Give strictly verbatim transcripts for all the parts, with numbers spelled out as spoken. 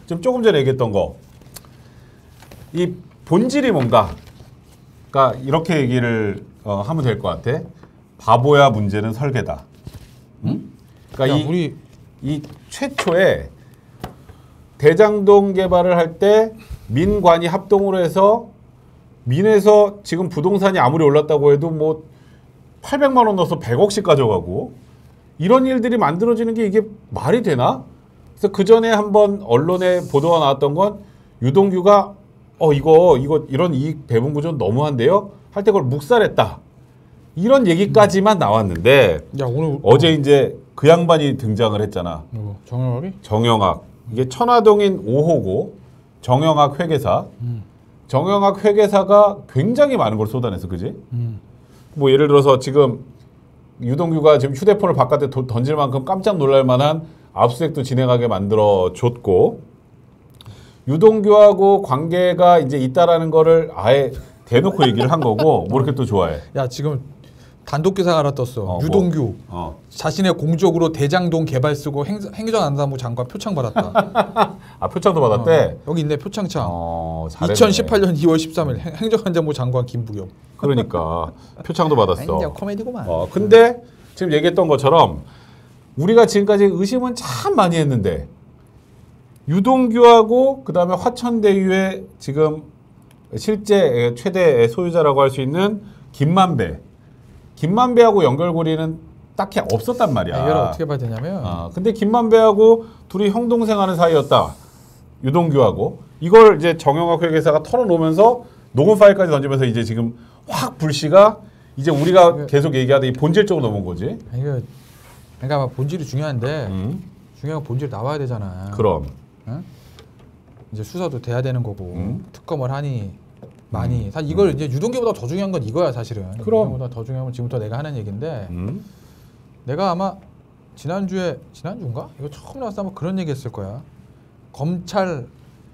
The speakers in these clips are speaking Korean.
지금 조금 전에 얘기했던 거. 이 본질이 뭔가. 그러니까 이렇게 얘기를 어, 하면 될 것 같아. 바보야 문제는 설계다. 응? 그러니까 야, 이, 우리 이 최초에 대장동 개발을 할 때 민관이 합동으로 해서 민에서 지금 부동산이 아무리 올랐다고 해도 뭐 팔백만 원 넣어서 백억씩 가져가고 이런 일들이 만들어지는 게 이게 말이 되나? 그래서 그 전에 한번 언론에 보도가 나왔던 건 유동규가 어 이거 이거 이런 이익 배분 구조는 너무한데요? 할 때 그걸 묵살했다. 이런 얘기까지만 나왔는데 야 오늘 어제 이제 그 양반이 등장을 했잖아. 뭐 정영학이? 정영학. 이게 천화동인 오 호고 정영학 회계사. 음. 정영학 회계사가 굉장히 많은 걸 쏟아냈어, 그지? 음. 뭐 예를 들어서 지금 유동규가 지금 휴대폰을 바깥에 도, 던질 만큼 깜짝 놀랄 만한 압수수색도 진행하게 만들어 줬고 유동규하고 관계가 이제 있다라는 거를 아예 대놓고 얘기를 한 거고 뭐 이렇게 또 좋아해. 야 지금 단독 기사가 하나 떴어. 어, 유동규 뭐. 어. 자신의 공적으로 대장동 개발 쓰고 행, 행정안전부 장관 표창 받았다. 아 표창도 받았대. 어, 여기 있네 표창장. 어, 잘했네. 이천십팔 년 이월 십삼일 행- 행정안전부 장관 김부겸. 그러니까 표창도 받았어. 완전 코미디구만. 어, 근데 지금 얘기했던 것처럼 우리가 지금까지 의심은 참 많이 했는데 유동규하고 그 다음에 화천대유의 지금 실제 최대 소유자라고 할 수 있는 김만배. 김만배하고 연결고리는 딱히 없었단 말이야. 이걸 어떻게 봐야 되냐면 어, 근데 김만배하고 둘이 형동생 하는 사이였다. 유동규하고. 이걸 이제 정영학 회계사가 털어놓으면서 녹음 파일까지 던지면서 이제 지금 확 불씨가 이제 우리가 이거, 계속 얘기하던 이 본질 쪽으로 넘은 거지. 이거 그러니까 본질이 중요한데 음. 중요한 건 본질 나와야 되잖아. 그럼. 응? 이제 수사도 돼야 되는 거고 음. 특검을 하니 많이 사실 이걸 이제 유동규보다 더 중요한 건 이거야 사실은. 그럼. 유동규보다 더 중요한 건 지금부터 내가 하는 얘기인데 음. 내가 아마 지난주에 지난주인가 이거 처음 나왔을 때 아마 그런 얘기했을 거야. 검찰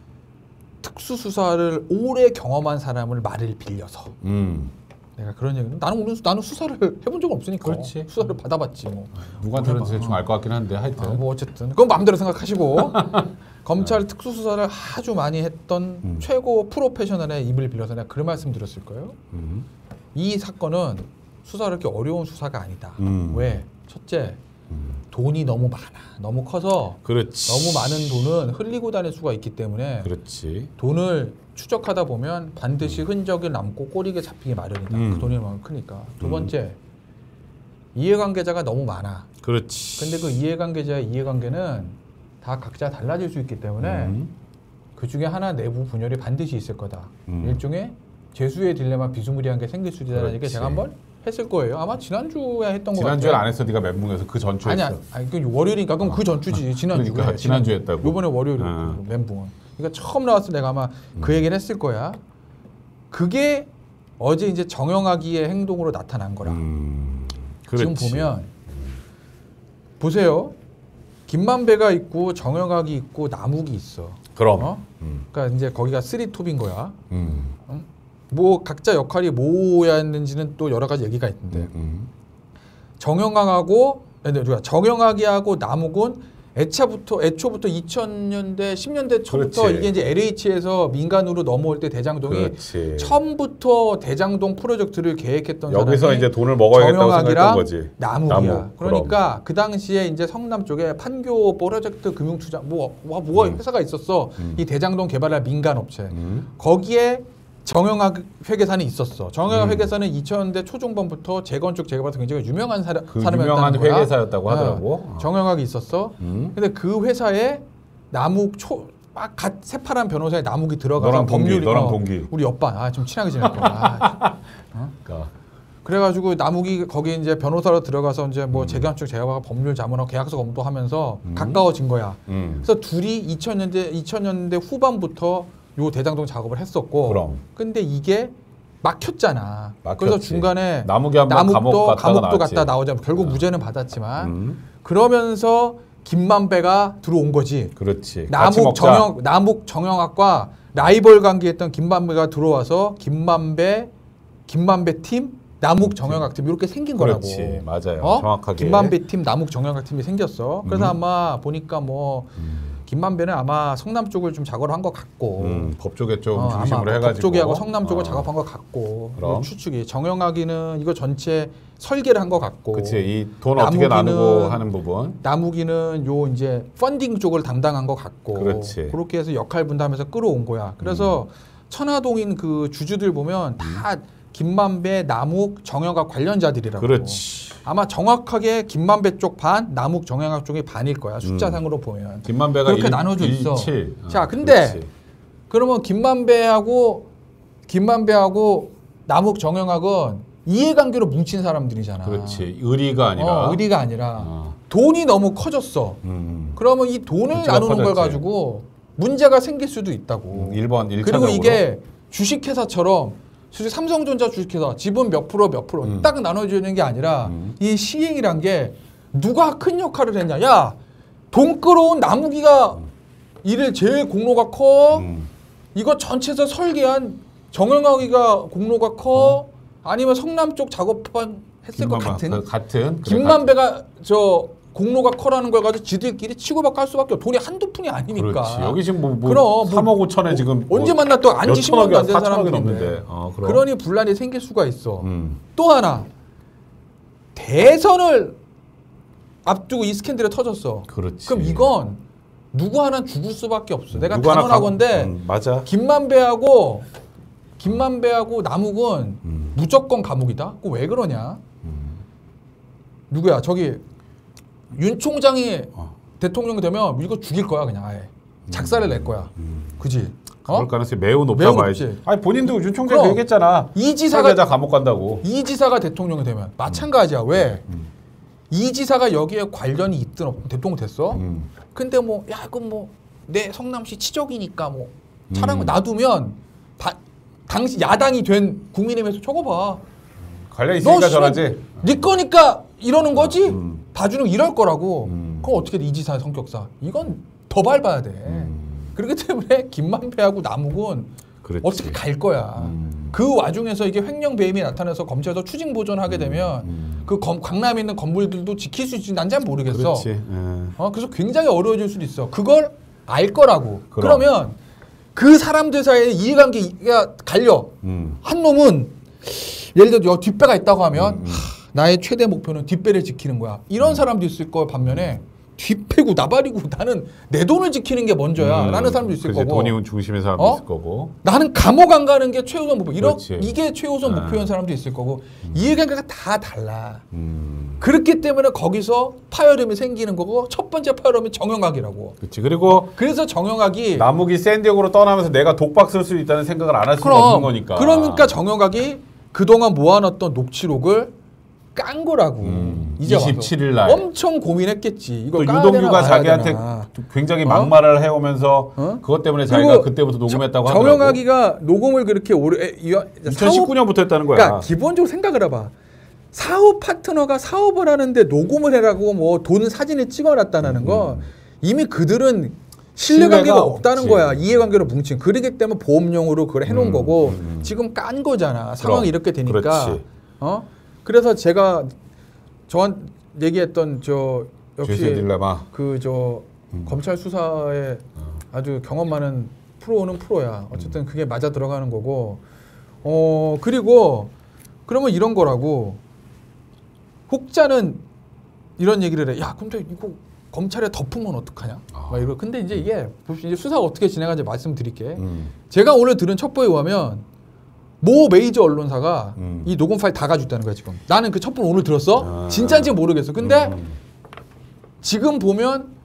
특수수사를 오래 경험한 사람을 말을 빌려서 음. 내가 그런 얘기. 나는 오늘 나는 수사를 해본 적은 없으니까. 그렇지. 수사를 받아봤지 뭐. 누구한테는 대충 알 것 같긴 한데 하여튼. 아, 뭐 어쨌든 그건 마음대로 생각하시고 검찰 특수수사를 아주 많이 했던 음. 최고 프로페셔널의 입을 빌려서 내가 그런 말씀 드렸을 거예요. 음. 이 사건은 수사가 그렇게 어려운 수사가 아니다. 음. 왜? 첫째, 음. 돈이 너무 많아. 너무 커서 그렇지. 너무 많은 돈은 흘리고 다닐 수가 있기 때문에 그렇지. 돈을 추적하다 보면 반드시 흔적이 남고 꼬리게 잡히기 마련이다. 음. 그 돈이 너무 크니까. 두 음. 번째, 이해관계자가 너무 많아. 그렇지. 근데 그 이해관계자의 이해관계는 다 각자 달라질 수 있기 때문에 음. 그 중에 하나 내부 분열이 반드시 있을 거다. 음. 일종의 재수의 딜레마 비스무리한 게 생길 수 있다는 얘기 그렇지. 제가 한번 했을 거예요. 아마 지난주에 했던 거 같아요. 지난주에 안 했어. 네가 멘붕에서 그 전주에 아니, 했어. 아니, 아니, 그 월요일이니까 그럼 그 전주지. 지난주에. 그러니까 지난주에 했다고. 요번에 월요일이고 어. 멘붕은. 그러니까 처음 나왔을 때 내가 아마 그 얘기를 했을 거야. 그게 어제 이제 정영학이의 행동으로 나타난 거라. 음. 지금 그렇지. 보면 보세요. 김만배가 있고 정영학이 있고 남욱이 있어. 그럼. 어? 음. 그러니까 이제 거기가 쓰리톱인 거야. 음. 뭐 각자 역할이 뭐였는지는 또 여러 가지 얘기가 있는데 음. 정영학하고 아니, 정영학이하고 남욱은 애차부터 애초부터 이천 년대 십 년대 초부터 그렇지. 이게 이제 엘에이치에서 민간으로 넘어올 때 대장동이 그렇지. 처음부터 대장동 프로젝트를 계획했던 여기서 사람이 이제 돈을 먹어야겠다고 생각했던 정영학이랑 거지. 남욱이야. 남욱, 그러니까 그 당시에 이제 성남 쪽에 판교 프로젝트 금융투자 뭐 뭐, 뭐 음. 회사가 있었어. 음. 이 대장동 개발할 민간 업체. 음. 거기에 정영학 회계사는 있었어. 정영학 음. 회계사는 이천 년대 초중반부터 재건축 재개발에서 굉장히 유명한 사람, 그 사람이었다는 유명한 거야. 회계사였다고 어, 하더라고. 정영학이 있었어. 음. 근데 그 회사에 남욱 초, 막 갓 새파란 변호사에 남욱이 들어가서 너랑 동기, 법률 너랑 어, 동기. 우리 옆반 아 좀 친하게 지낼 거야. 아, 어? 그러니까. 그래가지고 남욱이 거기 이제 변호사로 들어가서 이제 뭐 재건축 재개발 법률 자문하고 계약서 검토하면서 음. 가까워진 거야. 음. 그래서 둘이 이천 년대 이천 년대 후반부터 요 대장동 작업을 했었고. 그럼. 근데 이게 막혔잖아. 막혔지. 그래서 중간에 남욱이 한번 감옥 남욱도 갔다가 감옥도 나왔지. 갔다 나오자 결국 어. 무죄는 받았지만 음. 그러면서 김만배가 들어온 거지. 그렇지. 같이 남욱 먹자. 정영 남욱 정영학과 라이벌 관계했던 김만배가 들어와서 김만배 김만배 팀 남욱 정영학 팀 이렇게 생긴 그렇지. 거라고. 맞아요. 어? 정확하게. 김만배 팀 남욱 정영학 팀이 생겼어. 그래서 음. 아마 보니까 뭐 음. 김만배는 아마 성남 쪽을 좀 작업을 한 것 같고 음, 법 쪽에 좀 어, 중심으로 아마 해가지고 법 쪽하고 성남 쪽을 어. 작업한 것 같고 그럼. 추측이 정영학이는 이거 전체 설계를 한 것 같고 그치 이 돈 어떻게 나무기는- 나누고 하는 부분 나무기는 요 이제 펀딩 쪽을 담당한 것 같고 그렇지. 그렇게 해서 역할 분담해서 끌어온 거야. 그래서 음. 천화동인 그 주주들 보면 다 김만배, 남욱, 정영학 관련자들이라고. 그렇지. 아마 정확하게 김만배 쪽 반, 남욱, 정영학 쪽이 반일 거야. 숫자상으로 보면. 김만배가 그렇게 일, 나눠져 있어. 일칠. 어, 자, 근데 그렇지. 그러면 김만배하고 김만배하고 남욱, 정영학은 이해관계로 뭉친 사람들이잖아. 그렇지. 의리가 아니라 어, 의리가 아니라 어. 돈이 너무 커졌어. 음. 그러면 이 돈을 부채가 나누는 걸 커졌지. 가지고 문제가 생길 수도 있다고. 음, 일 번 일 그리고 차적으로. 이게 주식회사처럼 솔직히 삼성전자 주식회사 지분 몇 프로 몇 프로 음. 딱 나눠주는 게 아니라 음. 이 시행이란 게 누가 큰 역할을 했냐. 야, 돈 끌어온 나무기가 일을 제일 공로가 커. 음. 이거 전체에서 설계한 정영학이가 공로가 커. 아니면 성남 쪽 작업한 했을 것 김만배, 같은. 그 같은 그래, 김만배가 저 공로가 커라는 걸 가지고 지들끼리 치고받고 할 수밖에 없어. 돈이 한두 푼이 아니니까. 그렇지. 여기 지금 뭐, 뭐 그럼 삼억 오천에 지금 언제 뭐 만나 또 안지 몇 십만 원도 안 천억이, 된 사천억이 사람들인데. 넘는데. 어, 그럼. 그러니 분란이 생길 수가 있어. 음. 또 하나 대선을 앞두고 이 스캔들이 터졌어. 그렇지. 그럼 이건 누구 하나 죽을 수밖에 없어. 내가 누구 하나 단언하건데 감- 음, 맞아. 김만배하고 김만배하고 남욱은 음. 무조건 감옥이다. 그거 왜 그러냐? 음. 누구야? 저기 윤 총장이 어. 대통령이 되면 이거 죽일 거야 그냥 아예. 작사를 낼 거야. 음. 그지? 그럴 어? 가능성이 매우 높다 매우 봐야지. 높지. 아니 본인도 윤 총장 그럼. 그 얘기했잖아. 이 지사가 설계자 감옥 간다고. 이 지사가 대통령이 되면 마찬가지야. 왜? 음. 이 지사가 여기에 관련이 있든 없든 대통령 됐어. 음. 근데 뭐 야 그럼 뭐 내 성남시 치적이니까 뭐 차량 음. 놔두면 바, 당시 야당이 된 국민의힘에서 적어봐. 관련 있으니까 너 저러지. 네 거니까 이러는 거지. 음. 봐주는 거 이럴 거라고. 음. 그럼 어떻게 돼? 이 지사의 성격상 이건 더 밟아야 돼. 음. 그렇기 때문에 김만배하고 남욱은 그렇지. 어떻게 갈 거야. 음. 그 와중에서 이게 횡령 배임이 나타나서 검찰에서 추징 보전하게 되면 음. 그 검, 강남에 있는 건물들도 지킬 수 있을지 난 잘 모르겠어. 그렇지. 예. 어, 그래서 굉장히 어려워질 수도 있어. 그걸 알 거라고. 그럼. 그러면 그 사람들 사이에 이해관계가 갈려. 음. 한 놈은 예를 들어 여 뒷배가 있다고 하면 음, 음. 하, 나의 최대 목표는 뒷배를 지키는 거야. 이런 사람도 있을 거 반면에 뒷배고 나발이고 나는 내 돈을 지키는 게 먼저야. 음. 라는 사람도 있을 그치, 거고. 돈이 중심의 사람도 어? 있을 거고. 나는 감옥 안 가는 게 최우선 목표. 이런 그렇지. 이게 최우선 아. 목표인 사람도 있을 거고. 이해관계가 다 달라. 음. 그렇기 때문에 거기서 파열음이 생기는 거고 첫 번째 파열음이 정영학이라고. 그렇지. 그리고 그래서 정영학이 남욱이 샌디에고로 떠나면서 내가 독박 쓸 수 있다는 생각을 안 할 수가 없는 거니까. 그러니까 정영학이 그동안 모아놨던 녹취록을 깐 거라고. 음, 이제 와서. 이십칠 일 날. 엄청 고민했겠지. 이거 또 까야 유동규가 되나 말아야 자기한테 되나. 굉장히 어? 막말을 해오면서 어? 그것 때문에 자기가 그리고 그때부터 녹음했다고 정- 하더라고. 정영학이가 녹음을 그렇게 오래 이천십구 년부터 했다는 거야. 그러니까 기본적으로 생각을 해봐. 사업 파트너가 사업을 하는데 녹음을 해라고 뭐 돈 사진을 찍어놨다는 거 음. 이미 그들은 신뢰관계가 신뢰가 없다는 없지. 거야. 이해관계로 뭉친. 그러기 때문에 보험용으로 그걸 해놓은 음, 거고 음. 지금 깐 거잖아. 상황이 이렇게 되니까. 그렇지. 어? 그래서 제가 저한 얘기했던 저 죄수의 역시 딜레마. 그 저 음. 검찰 수사에 아주 경험 많은 프로는 프로야. 어쨌든 그게 맞아 들어가는 거고. 어 그리고 그러면 이런 거라고. 혹자는 이런 얘기를 해. 야, 근데 이거 검찰에 덮으면 어떡하냐? 아. 막 이러. 근데 이제 이게 이제 수사가 어떻게 진행하는지 말씀드릴게. 음. 제가 오늘 들은 첩보에 의하면 모 메이저 언론사가 음. 이 녹음 파일 다 가지고 있다는 거야 지금. 나는 그 첩보를 오늘 들었어. 아. 진짜인지 모르겠어. 근데 음. 지금 보면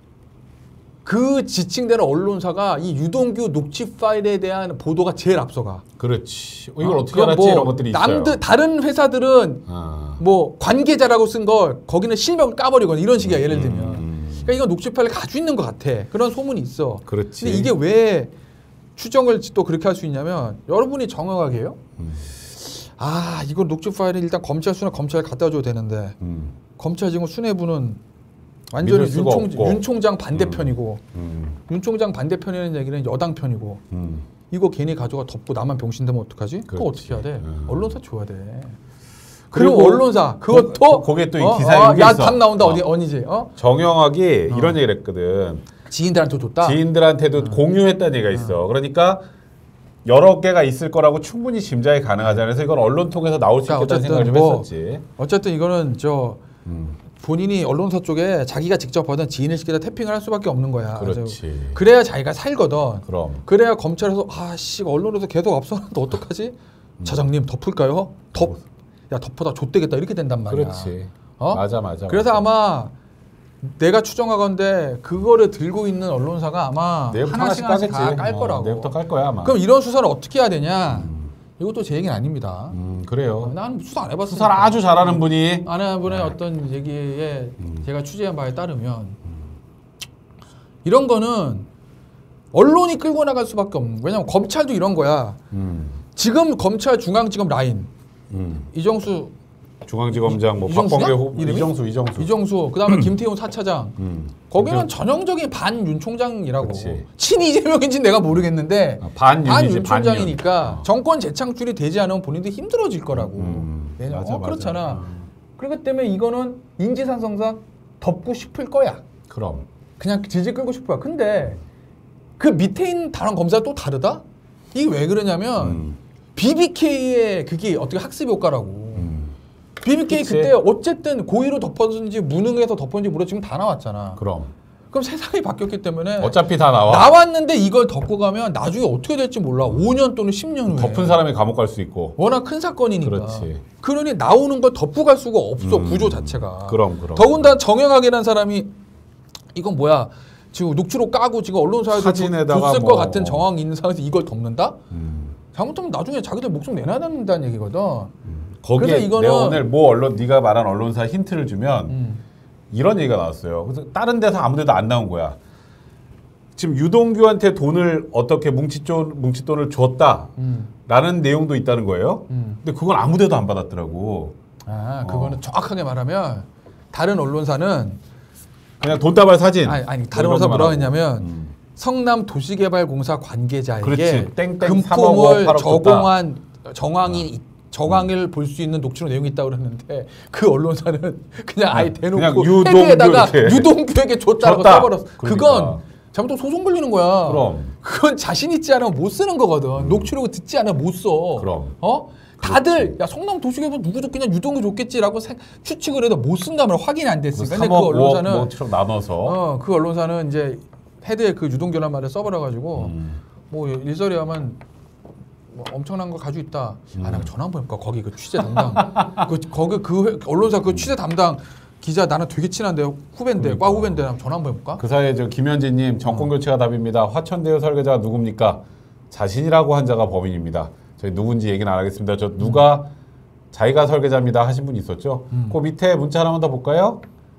그 지칭되는 언론사가 이 유동규 녹취 파일에 대한 보도가 제일 앞서가. 그렇지. 어, 이걸 어, 어떻게 그럼 알았지? 뭐 이런 것들이 있어요. 남들 다른 회사들은 아. 뭐 관계자라고 쓴 걸 거기는 실명을 까버리거나 이런 식이야. 예를 들면. 음. 그러니까 이건 녹취 파일을 가지고 있는 것 같아. 그런 소문이 있어. 그렇지. 근데 이게 왜 추정을 또 그렇게 할 수 있냐면 여러분이 정확하게요. 음. 아 이거 녹취 파일은 일단 검찰 수뇌 검찰에 갖다 줘야 되는데 음. 검찰 지금 수뇌부는 완전히 믿을 수가 윤, 총, 없고. 윤 총장 반대편이고 음. 윤 총장 반대편이라는 얘기는 여당 편이고 음. 이거 괜히 가져가 덮고 나만 병신되면 어떡하지? 그거 그렇지. 어떻게 해야 돼? 음. 언론사 줘야 돼. 그리고 그리고 언론사 그것도 거- 거기에 또이 기사에 어, 이게 야, 있어. 답 나온다 어. 어디 어니지? 어? 정영학이 어. 이런 얘기를 했거든. 지인들한테 줬다. 지인들한테도 음. 공유했다는 얘기가 있어. 그러니까 여러 개가 있을 거라고 충분히 짐작이 가능하잖아요. 그래서 이건 언론 통해서 나올 수 그러니까 있겠다는 생각을 좀 뭐 했었지. 어쨌든 이거는 저 음. 본인이 언론사 쪽에 자기가 직접 받은 지인을 시켜서 태핑을 할 수밖에 없는 거야. 그렇지. 그래야 자기가 살거든. 그럼. 그래야 검찰에서 아씨 언론에서 계속 앞서는데 어떡하지? 음. 차장님 덮을까요? 덮. 야 덮어다 좆되겠다 이렇게 된단 말이야. 그렇지. 어? 맞아 맞아. 그래서 맞아. 아마 내가 추정하건데 그거를 들고 있는 언론사가 아마 내일부터 하나씩 하나씩 하나씩 까겠지. 다 깔 어, 거라고. 내일부터 깔 거야 아마. 그럼 이런 수사를 어떻게 해야 되냐? 음. 이것도 제 얘기는 아닙니다. 음, 그래요. 난 수사 안 해봤어. 수사를 아주 잘하는 분이 아는 분의 어떤 얘기에 제가 취재한 바에 따르면 이런 거는 언론이 끌고 나갈 수밖에 없는 거야. 왜냐면 검찰도 이런 거야. 음, 지금 검찰 중앙지검 라인 음. 이정수 중앙지검장 뭐 이정수냐? 박범계 후 이름이? 이정수 이정수. 이정수 그다음에 김태훈 사차장 음. 거기는 전형적인 반윤 총장이라고. 그치. 친 이재명인지 내가 모르겠는데 아, 반윤이지, 반윤 반윤. 총장이니까 어. 정권 재창출이 되지 않으면 본인들이 힘들어질 거라고. 음, 왜냐 맞아, 어, 맞아. 그렇잖아. 음. 그렇기 때문에 이거는 인지상정상 덮고 싶을 거야. 그럼. 그냥 질질 끌고 싶어요. 근데 그 밑에 있는 다른 검사가 또 다르다? 이게 왜 그러냐면 음. 비비케이의 그게 어떻게 학습 효과라고. 음. 비비케이 그치. 그때 어쨌든 고의로 덮었는지 무능해서 덮었는지 모르 지금 다 나왔잖아. 그럼. 그럼 세상이 바뀌었기 때문에 어차피 다 나와. 나왔는데 이걸 덮고 가면 나중에 어떻게 될지 몰라. 오 년 또는 십 년 후에. 덮은 사람이 감옥 갈 수 있고. 워낙 큰 사건이니까. 그렇지. 그러니 나오는 걸 덮고 갈 수가 없어. 음. 구조 자체가. 그럼 그럼. 더군다나 정영학이라는 사람이 이건 뭐야. 지금 녹취록 까고 지금 언론사에서 사진에다가 줬을 뭐. 것 같은 정황이 있는 상황에서 이걸 덮는다? 음. 잘못하면 나중에 자기들 목숨 내놔야 된다는 얘기거든. 거기에 그래서 이거는- 내가 오늘 뭐 언론 네가 말한 언론사 힌트를 주면 음. 이런 얘기가 나왔어요. 그래서 다른 데서 아무데도 안 나온 거야. 지금 유동규한테 돈을 어떻게 뭉칫돈 뭉칫돈을 줬다라는 음. 내용도 있다는 거예요. 음. 근데 그건 아무데도 안 받았더라고. 아, 그거는 어. 정확하게 말하면 다른 언론사는 그냥 돈다발 사진. 아니, 아니 다른 뭐 이런 언론사 것만 뭐라고 하고. 했냐면 음. 성남 도시개발공사 관계자에게 그렇지. 땡땡 삼억 오, 금품을 팔억 적용한 정황이 정황을 볼 수 있는 녹취록 내용이 있다고 그랬는데 그 언론사는 그냥 아예 그냥 대놓고 유동규 헤드에다가 이렇게. 유동규에게 줬다고 줬다. 써버렸어. 그러니까. 그건 잘못하면 소송 걸리는 거야. 그럼. 그건 자신 있지 않으면 못 쓰는 거거든. 녹취록을 듣지 않으면 못 써. 그럼. 어? 다들 야 성남 도시개발 누구도 그냥 유동규 줬겠지라고 생- 추측을 해도 못 쓴다면 확인이 안 됐으니까. 근데 그 삼억 오억 언론사는 뭐 트럭 나눠서. 어, 그 언론사는 이제 헤드에 그 유동규란 말을 써버려가지고 음. 뭐 일설이 하면 뭐 엄청난 거 가지고 있다. 아, 나 전화 한번 해볼까? 거기 그 취재 담당, 그 거기 그 회- 언론사 그 취재 담당 기자 나는 되게 친한데 후배인데 그러니까. 과 후배인데 한번 전화 한번 해볼까? 그 사이에 저 김현진님 정권 교체가 답입니다. 화천대유 설계자가 누굽니까? 자신이라고 한 자가 범인입니다. 저희 누군지 얘기는 안 하겠습니다. 저 누가 자기가 설계자입니다 하신 분 있었죠? 음. 그 밑에 문자 하나만 더 볼까요?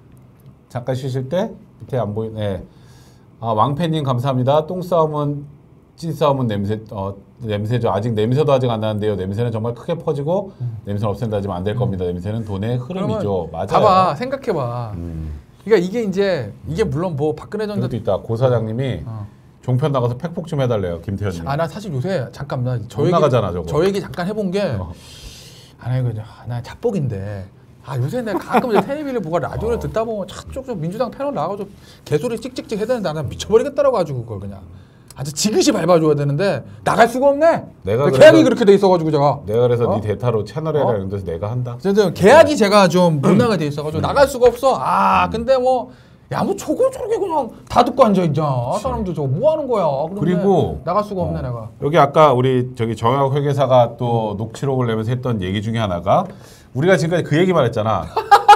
잠깐 쉬실 때 밑에 안 보이네. 아, 왕팬님 감사합니다. 똥 싸움은 찐 싸움은 냄새 어, 냄새죠. 아직 냄새도 아직 안 나는데요. 냄새는 정말 크게 퍼지고 음. 냄새는 없앤다지만 안 될 겁니다. 냄새는 돈의 흐름이죠. 맞아요. 봐봐, 생각해봐. 음. 그러니까 이게 이제 이게 물론 뭐 박근혜 전 그것도 있다. 고 사장님이 어. 종편 나가서 팩폭 좀 해달래요. 김태현님. 아, 나 사실 요새 잠깐 나저 못 얘기 나가잖아, 저거. 저 얘기 잠깐 해본 게 어. 아, 이거 아, 나 잡복인데. 아, 요새 내가 가끔 이제 텔레비를 보고 라디오를 어. 듣다 보면 저쪽 저 민주당 패널 나가서 개소리 찍찍찍 해야 되는데 나 미쳐버리겠다라고 가지고 그걸 그냥 아주 지그시 밟아줘야 되는데 나갈 수가 없네. 내가 계약이 그래서- 그렇게 돼 있어가지고 제가. 내가 그래서 어? 네 대타로 채널에 어? 이런 데서 내가 한다. 어쨌든 계약이 제가 좀 못 나가게 돼 있어가지고 음. 나갈 수가 없어. 아, 근데 뭐. 야, 뭐 저거 저렇게 그냥 다 듣고 앉아있잖아. 사람들 저거 뭐 하는 거야. 그런데 그리고 나갈 수가 없네, 어, 내가. 여기 아까 우리 저기 정약 회계사가 또 녹취록을 내면서 했던 얘기 중에 하나가 우리가 지금까지 그 얘기만 했잖아.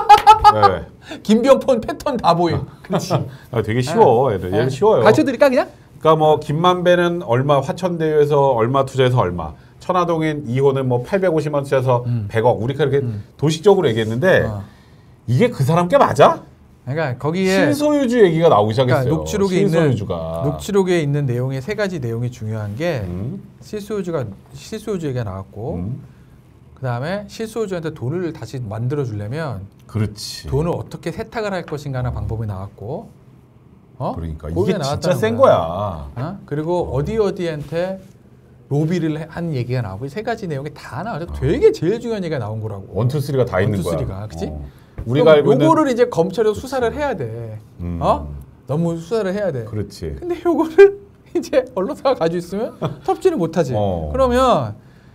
네. 김병폰 패턴 다 보임. 그렇지. 아, 되게 쉬워. 얘들, 얘들 쉬워요. 가르쳐 드릴까, 그냥? 그러니까 뭐 김만배는 얼마 화천대유에서 얼마 투자해서 얼마 천화동인 이호는 뭐 팔백오십만 투자해서 음. 백억 우리가 이렇게 음. 도식적으로 얘기했는데 어. 이게 그 사람 게 맞아? 그러니까 거기에 신소유주 얘기가 나오기 시작했어요. 그러니까 녹취록에 있는 신소유주가. 녹취록에 있는 내용의 세 가지 내용이 중요한 게 음, 실소유주가 실소유주 얘기가 나왔고 음. 그다음에 실소유주한테 돈을 다시 만들어 주려면 그렇지. 돈을 어떻게 세탁을 할 것인가 하는 방법이 나왔고 어? 그러니까 그게 이게 진짜 나왔다는 센 거야. 거야. 어? 그리고 어디 어디한테 로비를 해- 한 얘기가 나오고 이 세 가지 내용이 다 나와서 되게 제일 중요한 얘기가 나온 거라고. 원투 쓰리가 다 있는 원투 거야. 쓰리가, 그치? 어. 우리가 알고 있는 요거를 이제 검찰에서 수사를 해야 돼. 음. 어? 너무 수사를 해야 돼. 그렇지. 근데 요거를 이제 언론사가 가지고 있으면 덮지를 못하지. 어. 그러면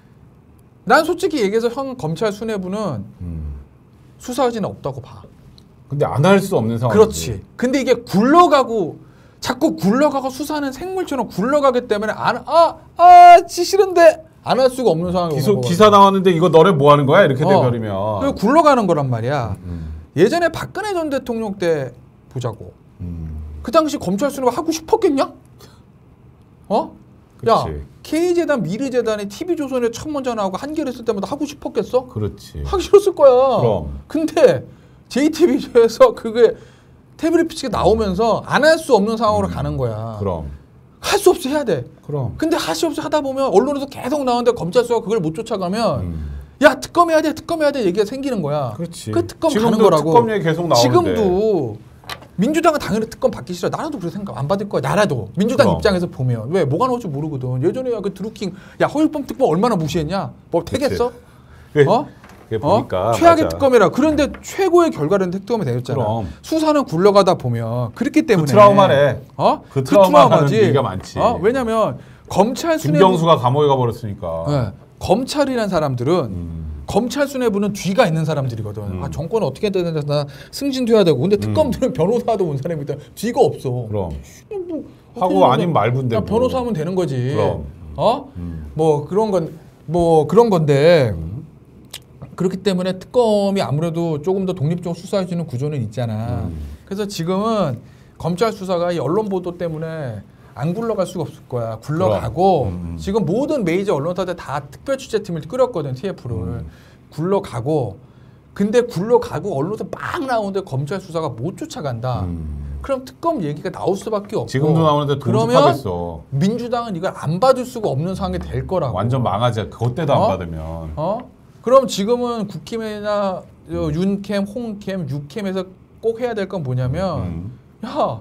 난 솔직히 얘기해서 현 검찰 수뇌부는 음. 수사 의지는 없다고 봐. 근데 안 할 수 없는 상황이지. 그렇지. 근데 이게 굴러가고 자꾸 굴러가고 수사는 생물처럼 굴러가기 때문에 안, 아, 아, 지 싫은데 안 할 수가 없는 상황이 기소, 오는 기사 나왔는데 이거 너네 뭐 하는 거야? 이렇게 어. 돼버리면. 그리고 굴러가는 거란 말이야. 음. 예전에 박근혜 전 대통령 때 보자고. 음. 그 당시 검찰 수뇌부 하고 싶었겠냐? 어? 야, 그치. K재단, 미르재단이 티비조선에 첫 먼저 나오고 한겨레 쓸 때마다 하고 싶었겠어? 그렇지. 하기 싫었을 거야. 그럼. 근데 제이티비에서 그게 태블릿 피치가 나오면서 안 할 수 없는 상황으로 가는 거야. 그럼. 할 수 없이 해야 돼. 그럼. 근데 할 수 없이 하다 보면 언론에서 계속 나오는데 검찰 수가 그걸 못 쫓아가면 음. 야 특검해야 돼, 특검해야 돼 얘기가 생기는 거야. 그렇지. 그 특검 가는 지금도 거라고. 특검 얘기 계속 나오는데. 지금도 민주당은 당연히 특검 받기 싫어. 나라도 그렇게 생각 안 받을 거야. 나라도 민주당 그럼. 입장에서 보면 왜 뭐가 나올지 모르거든. 예전에 그 드루킹 야 허율범 특검 얼마나 무시했냐? 뭐 되겠어? 그게, 어? 그게 어? 보니까 최악의 맞아. 특검이라. 그런데 최고의 결과는 특검이 되었잖아. 그럼. 수사는 굴러가다 보면 그렇기 때문에 그 트라우마래. 어? 그 트라우마 하는 트라우마지. 얘기가 많지. 어? 왜냐면 검찰 수뇌부 김경수가 감옥에 가버렸으니까. 네. 검찰이란 사람들은 음. 검찰 수뇌부는 뒤가 있는 사람들이거든. 음. 아 정권은 어떻게 해야 되나 승진돼야 되고. 근데 특검들은 변호사도 온 사람이다. 뒤가 없어. 그럼. 뭐, 하고 어떻게 아닌 말분데. 그냥 변호사 하면 되는 거지. 그럼. 어? 음. 뭐 그런 건 뭐 그런 건데 음. 그렇기 때문에 특검이 아무래도 조금 더 독립적으로 수사해 주는 구조는 있잖아. 음. 그래서 지금은 검찰 수사가 이 언론 보도 때문에 안 굴러갈 수가 없을 거야. 굴러가고 음. 지금 모든 메이저 언론사들 다 특별 취재팀을 끌었거든. 티에프를 음. 굴러가고 근데 굴러가고 언론사 막 나오는데 검찰 수사가 못 쫓아간다. 음. 그럼 특검 얘기가 나올 수밖에 없고 지금도 나오는데 그러면 동접하겠어. 민주당은 이걸 안 받을 수가 없는 상황이 될 거라고. 완전 망하지. 그때도 안 어? 받으면. 어? 그럼 지금은 국힘이나 어, 윤캠, 홍캠, 유캠에서 꼭 해야 될 건 뭐냐면 음. 야,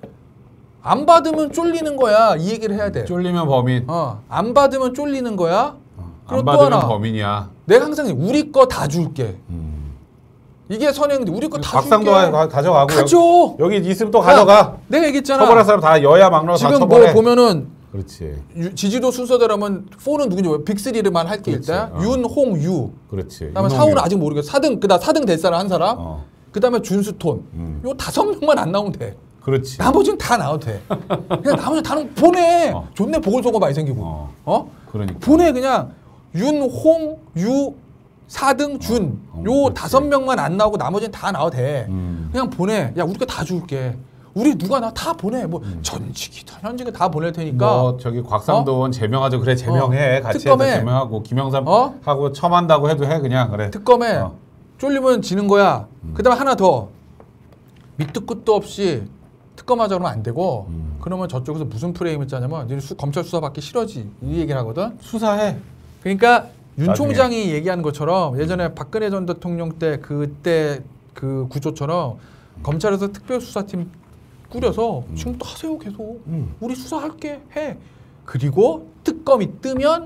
안 받으면 쫄리는 거야. 이 얘기를 해야 돼. 쫄리면 범인. 어, 안 받으면 쫄리는 거야. 그리고 안 또 받으면 하나. 범인이야. 내가 항상 우리 거 다 줄게. 음. 이게 선행인데 우리 거 다 줄게. 박상도 가- 가져가고. 가져. 여기, 여기 있으면 또 가져가. 내가 얘기했잖아. 처벌할 사람 다 여야 막로 다 지금 처벌해. 뭐 보면은 그렇지. 유- 지지도 순서대로면 사는 누군지 빅삼만 할게 그렇지. 일단. 어. 윤, 홍, 유. 그렇지. 그다음에 윤홍유. 사호는 아직 모르겠어. 사 등 그다음 사 등 될 사람 한 사람. 어. 그다음에 준수톤. 음. 요 다섯 명만 안 나오면 돼. 그렇지. 나머지는 다 나와도 돼. 그냥 나머지 다는 보내. 어. 존내 보궐선거 많이 생기고. 어. 어? 그러니까. 보내 그냥 윤, 홍, 유, 사 등, 준. 어, 요 그렇지. 다섯 명만 안 나오고 나머지는 다 나와도 돼. 음. 그냥 보내. 야, 우리 거 다 줄게. 우리 누가 나 다 보내. 뭐 음. 전직이다, 현직이 다 보낼 테니까. 뭐 저기 곽상도원 제명하죠. 그래 제명해. 어. 같이 특검에. 해서 제명하고 김영삼 어? 하고 첨한다고 해도 해 그냥 그래. 특검에 어. 쫄리면 지는 거야. 음. 그다음에 하나 더. 밑도 끝도 없이 특검하자 그러면 안 되고 음. 그러면 저쪽에서 무슨 프레임을 짜냐면 이제 수, 검찰 수사 받기 싫어지 이 얘기를 하거든. 수사해. 그러니까 윤 나중에. 총장이 얘기하는 것처럼 예전에 박근혜 전 대통령 때 그때 그 구조처럼 검찰에서 특별수사팀 꾸려서 음. 지금 또 하세요 계속. 음. 우리 수사할게 해. 그리고 특검이 뜨면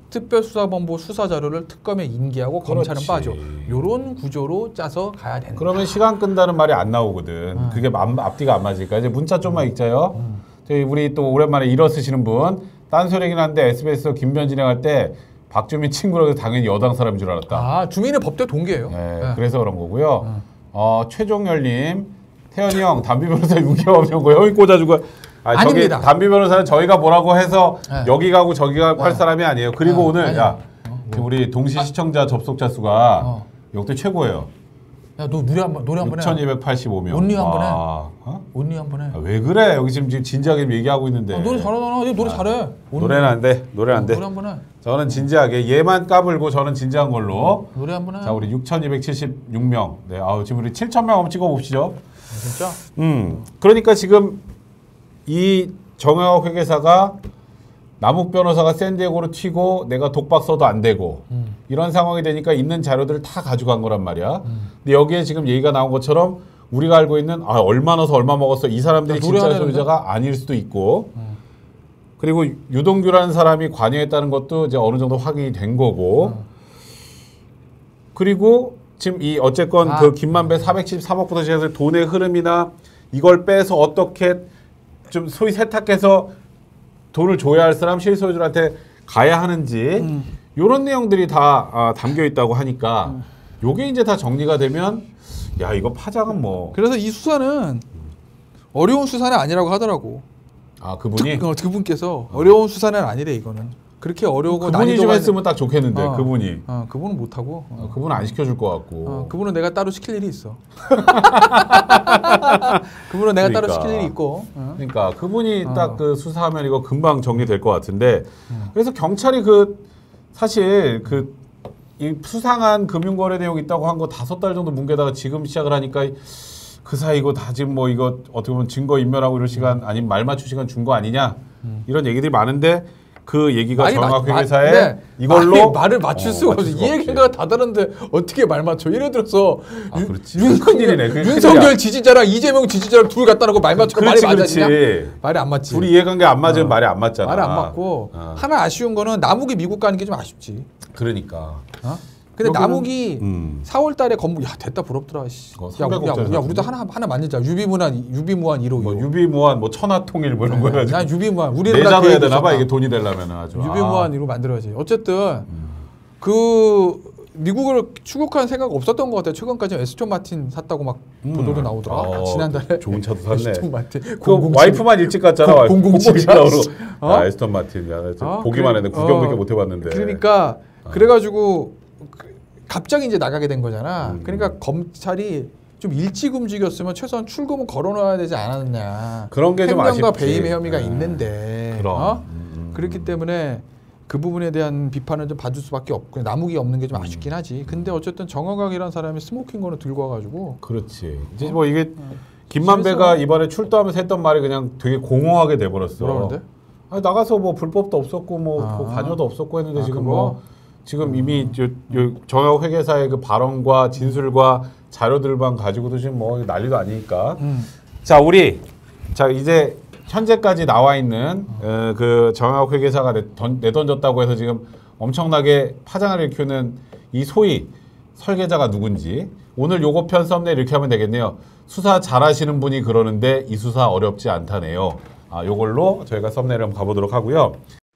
특별수사본부 수사 자료를 특검에 인계하고 검찰은 그렇지. 빠져. 요런 구조로 짜서 가야 된다. 그러면 시간 끈다는 말이 안 나오거든. 음. 그게 앞, 앞뒤가 안 맞으니까 이제 문자 좀만 읽자요. 저희 우리 또 오랜만에 일어 쓰시는 분 딴소리긴 한데 에스비에스 김변 진행할 때 박주민 친구라고 해서 당연히 여당 사람인 줄 알았다. 아 주민의 법대 동기예요. 네, 네. 그래서 그런 거고요. 음. 어, 최종열님, 태현이 형, 담비 변호사 육 개월 형, 형이 꽂아주고. 아, 저기 아닙니다. 담비 변호사는 저희가 뭐라고 해서 네. 여기 가고 저기 가고 할 네. 사람이 아니에요. 그리고 네, 오늘 아니요. 야 어, 그 우리 동시 시청자 접속자 수가 어. 역대 최고예요. 야 너 노래 한번 노래 한번 해. 육천이백팔십오 명. 온리 한번 해. 와, 어? 언니 한번 해. 아, 왜 그래? 여기 지금 지금 진지하게 얘기하고 있는데. 아, 노래 잘하잖아. 얘 노래 아, 잘해. 언니. 노래는 안 돼. 노래 안 어, 돼. 노래 한번 해. 저는 진지하게 얘만 까불고 저는 진지한 걸로. 노래 한번 해. 자, 우리 육천이백칠십육 명. 네, 아우 지금 우리 칠천 명 한번 찍어 봅시죠. 진짜? 음. 그러니까 지금 이 정영학 회계사가 남욱 변호사가 샌디에고로 튀고 내가 독박 써도 안 되고 음. 이런 상황이 되니까 있는 자료들을 다 가져간 거란 말이야. 음. 근데 여기에 지금 얘기가 나온 것처럼 우리가 알고 있는 아 얼마 넣어서 얼마 먹었어 이 사람들이 야, 노래 진짜 하나 소유자가 아닐 수도 있고 음. 그리고 유동규라는 사람이 관여했다는 것도 이제 어느 정도 확인이 된 거고 음. 그리고 지금 이 어쨌건 아. 그 김만배 사백칠십삼억부터 시작해서 돈의 흐름이나 이걸 빼서 어떻게 좀 소위 세탁해서 돈을 줘야 할 사람 실소유주한테 가야 하는지 음. 이런 내용들이 다 아, 담겨 있다고 하니까 음. 요게 이제 다 정리가 되면 야 이거 파장은 뭐 그래서 이 수사는 어려운 수사는 아니라고 하더라고. 아 그분이 특, 어, 그분께서 어려운 수사는 아니래 이거는. 그렇게 어려우고 그분이 좀 난이도가 했으면 딱 좋겠는데 어, 그분이 어, 그분은 못 하고. 어. 어, 그분은 안 시켜줄 것 같고 어, 그분은 내가 따로 시킬 일이 있어. 그분은 내가 그러니까. 따로 시킬 일이 있고. 어. 그러니까 그분이 어. 딱 그 수사하면 이거 금방 정리될 것 같은데 음. 그래서 경찰이 그 사실 그 이 수상한 금융거래 내용 있다고 한 거 다섯 달 정도 뭉개다가 지금 시작을 하니까 그 사이 이거 다 지금 뭐 이거 어떻게 보면 증거 인멸하고 이럴 시간 아니면 말 맞출 시간 준 거 아니냐 음. 이런 얘기들이 많은데 그 얘기가 정확회계사에 네. 이걸로 말이, 말을 맞출 어, 수가 없어. 맞출 이 수가 얘기가 없지. 다 다른데 어떻게 말 맞춰? 예를 들어서 아, 윤, 그렇지. 윤석열, 큰일이네. 그게 윤석열 큰일이야. 지지자랑 이재명 지지자랑 둘 갖다 놓고 말 맞춰 말이 그렇지, 맞아지냐? 그렇지. 말이 안 맞지. 둘이 이해관계 안 맞으면 어. 말이 안 맞잖아. 말이 안 맞고 어. 하나 아쉬운 거는 남욱이 미국 가는 게 좀 아쉽지. 그러니까. 어? 근데 여기는- 남욱이 음. 사월 달에 건물 야 됐다 부럽더라. 씨. 어, 야, 삼백억 야, 짜리 야, 우리도 샀는데? 하나 하나 만들자. 유비무한 유비무한 일 호. 뭐 유비무한 뭐 천하통일 뭐 이런 거 해가지고 난 유비무한 우리는 내자도 해야 되나 봐 이게 돈이 되려면 아주 유비무한 아. 일 호 만들어야지. 어쨌든 그 미국을 추국할 생각 없었던 것 같아요. 최근까지 에스톤 마틴 샀다고 막 음. 보도도 나오더라. 어, 지난달에 좋은 차도 샀네. 에스톤 마틴 그 와이프만 일찍 갔잖아. 공- 공공칠이야. 공공칠이라고. 어? 아, 에스턴 마틴. 야, 나 어? 보기만 그래- 했는데 구경밖에 어. 못 해봤는데. 그러니까 그래가지고 그- 갑자기 이제 나가게 된 거잖아. 음. 그러니까 검찰이 좀 일찍 움직였으면 최소한 출금은 걸어놔야 되지 않았느냐. 그런 게 좀 횡령과 아쉽지. 배임의 혐의가 네. 있는데. 그럼. 어? 음. 그렇기 때문에 그 부분에 대한 비판을 좀 봐줄 수밖에 없고 남욱이 없는 게 좀 아쉽긴 하지. 근데 어쨌든 정화각이라는 사람이 스모킹 건을 들고 와가지고 그렇지. 이제 뭐 이게 김만배가 심해서- 이번에 출두하면서 했던 말이 그냥 되게 공허하게 돼버렸어. 뭐라 그러는데? 아니, 나가서 뭐 불법도 없었고 뭐 아. 그 관여도 없었고 했는데 아, 지금 그거? 뭐 지금 이미 저, 요 정혁 회계사의 그 발언과 진술과 자료들만 가지고도 지금 뭐 난리도 아니니까. 음. 자 우리 자 이제 현재까지 나와 있는 어, 그 정혁 회계사가 내, 던, 내던졌다고 해서 지금 엄청나게 파장을 일으키는 이 소위 설계자가 누군지 오늘 요거 편 썸네일 이렇게 하면 되겠네요. 수사 잘하시는 분이 그러는데 이 수사 어렵지 않다네요. 아 요걸로 저희가 썸네일 한번 가보도록 하고요.